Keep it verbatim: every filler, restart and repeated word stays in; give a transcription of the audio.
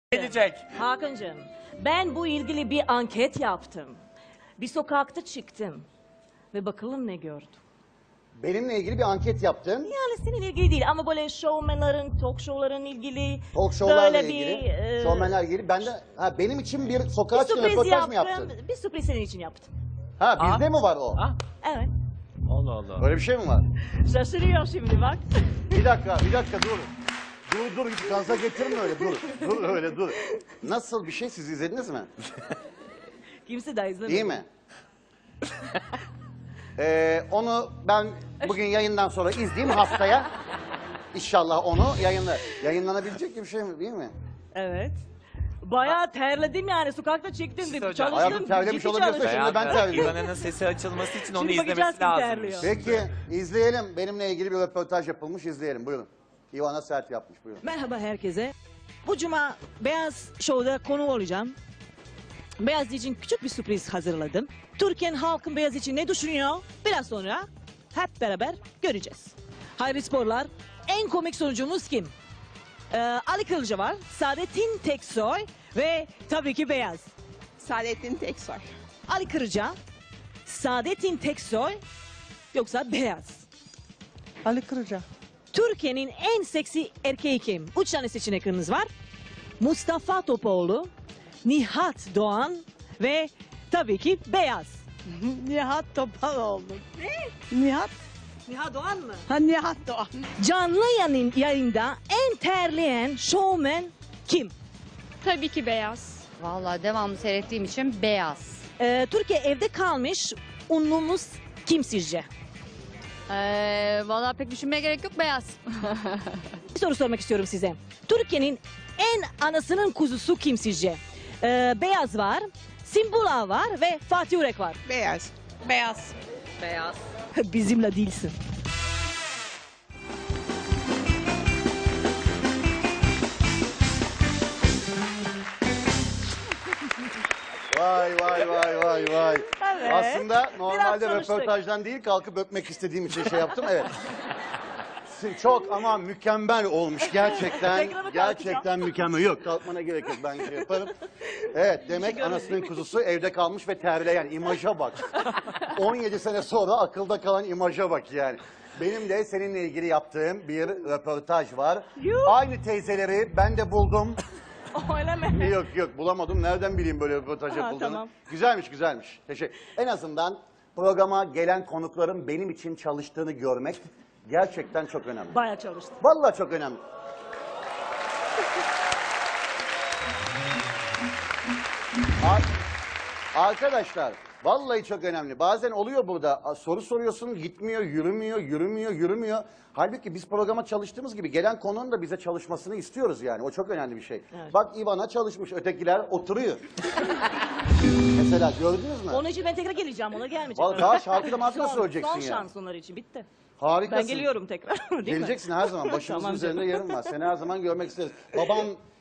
Gelecek. Hakan'cığım, ben bu ilgili bir anket yaptım. Bir sokakta çıktım ve bakalım ne gördüm. Benimle ilgili bir anket yaptın. Yani seninle ilgili değil ama böyle showmenlerin, talk show'ların ilgili. Talk show'larla böyle ilgili, bir, e, showmenler ilgili. Ben de ha, benim için bir bir sokağa çıkın sürpriz röportaj mı yaptım. yaptın? Bir sürpriz senin için yaptım. Ha bizde Aa. mi var o? Ah, Evet. Allah Allah. Öyle bir şey mi var? Şaşırıyor şimdi bak. Bir dakika, bir dakika dur. Dur dur hiç gaza getirme öyle dur. Dur öyle dur. Nasıl bir şey siz izlediniz mi? Kimse de izlemedi. İyi mi? Ee, onu ben bugün yayından sonra izleyeyim haftaya. İnşallah onu yayınla. Yayınlanabilecek bir şey mi değil mi? Evet. Bayağı terledim yani sokakta çıktım Siz dedim. hocam, Çalıştım. hayatım terlemiş ciddi olabilirsin. çalıştım. Şimdi ben Beyaz, terliyorum. İvan'ın sesi açılması için onu Şimdi bakacağız izlemesi kim lazım. terliyor. Peki izleyelim. Benimle ilgili bir röportaj yapılmış izleyelim. Buyurun. İvana Sert yapmış buyurun. Merhaba herkese. Bu cuma Beyaz Show'da konu olacağım. Beyaz için küçük bir sürpriz hazırladım. Türkiye'nin halkın Beyaz için ne düşünüyor? Biraz sonra hep beraber göreceğiz. Hayırlı sporlar. En komik sonucumuz kim? Ee, Ali Kılıcı var, Saadettin Teksoy ve tabii ki Beyaz. Saadettin Teksoy. Ali Kılıcı, Saadettin Teksoy yoksa Beyaz. Ali Kırıca. Türkiye'nin en seksi erkeği kim? Üç tane seçenekiniz var. Mustafa Topaloğlu, Nihat Doğan ve tabii ki Beyaz. Nihat Topaloğlu. Ne? Nihat? Nihat Doğan mı? Ha Nihat Doğan. Canlı yayın, yayında en terleyen showman kim? Tabii ki beyaz. Vallahi devamlı seyrettiğim için beyaz. Ee, Türkiye evde kalmış unlumuz kim sizce? Ee, vallahi pek düşünmeye gerek yok, beyaz. Bir soru sormak istiyorum size. Türkiye'nin en anasının kuzusu kim sizce? Ee, Beyaz var, Simbula var ve Fatih Yürek var. Beyaz. Beyaz. Beyaz. Bizimle değilsin. Vay vay vay vay vay. Evet. Aslında normalde Biraz çalıştık. röportajdan değil kalkıp öpmek istediğim için şey yaptım evet. Çok ama mükemmel olmuş gerçekten. Tekrar mı Gerçekten kalkacağım? mükemmel. Yok kalkmana gerek yok ben şey yaparım. Evet demek anasının kuzusu evde kalmış ve terleyen imaja bak. on yedi sene sonra akılda kalan imaja bak yani. Benim de seninle ilgili yaptığım bir röportaj var. Yuh. Aynı teyzeleri ben de buldum. Öyle mi? Yok yok bulamadım. Nereden bileyim böyle röportaj Ha, yapıldığını. tamam. Güzelmiş güzelmiş. Teşekkür. En azından programa gelen konukların benim için çalıştığını görmek gerçekten çok önemli. Bayağı çalıştım. Vallahi çok önemli. Ar- Arkadaşlar vallahi çok önemli. Bazen oluyor burada a, soru soruyorsun gitmiyor, yürümüyor, yürümüyor, yürümüyor. Halbuki biz programa çalıştığımız gibi gelen konunun da bize çalışmasını istiyoruz yani. O çok önemli bir şey. Evet. Bak İvan'a çalışmış, ötekiler oturuyor. Mesela gördünüz mü? Onun için ben tekrar geleceğim, ona gelmeyeceğim. Vallahi daha şarkıda markada Son- söyleyeceksin Son ya. şans onlar için, bitti. Harikasın. Ben geliyorum tekrar, değil mi? Geleceksin her zaman. Başımızın Tamam üzerinde canım. yerim var. Seni her zaman görmek isteriz. Baban